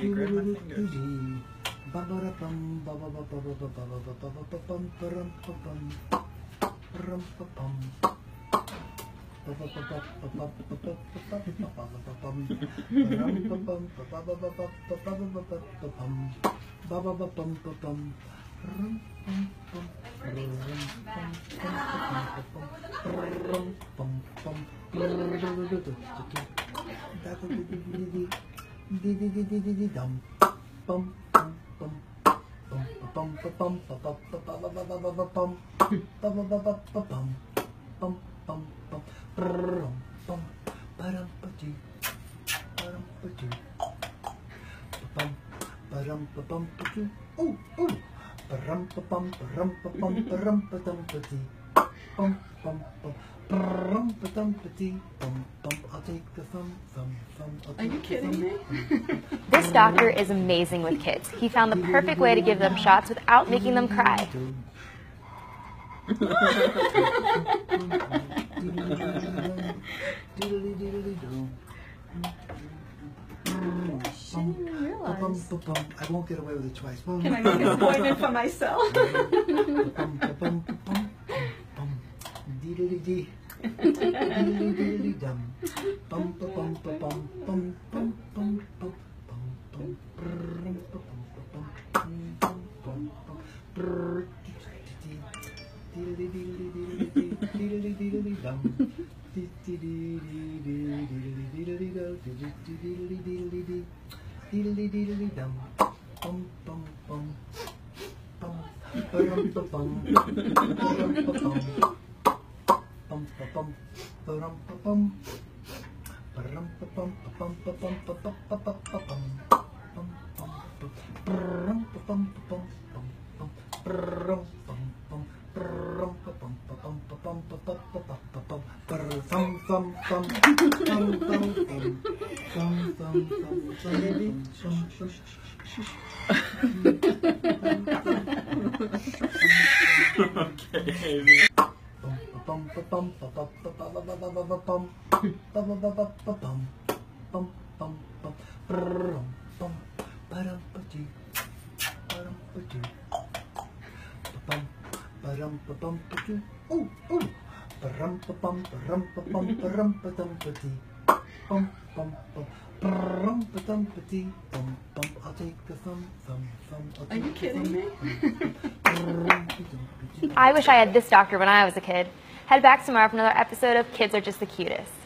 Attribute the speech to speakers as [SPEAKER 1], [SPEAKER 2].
[SPEAKER 1] me grab my fingers.
[SPEAKER 2] Are you kidding me?
[SPEAKER 3] This doctor is amazing with kids. He found the perfect way to give them shots without making them cry.
[SPEAKER 2] I didn't even realize.
[SPEAKER 4] I won't get away with it twice.
[SPEAKER 2] Can I get appointed for myself? Are you kidding me?
[SPEAKER 3] I wish I had this doctor when I was a kid. Head back tomorrow for another episode of Kids Are Just the Cutest.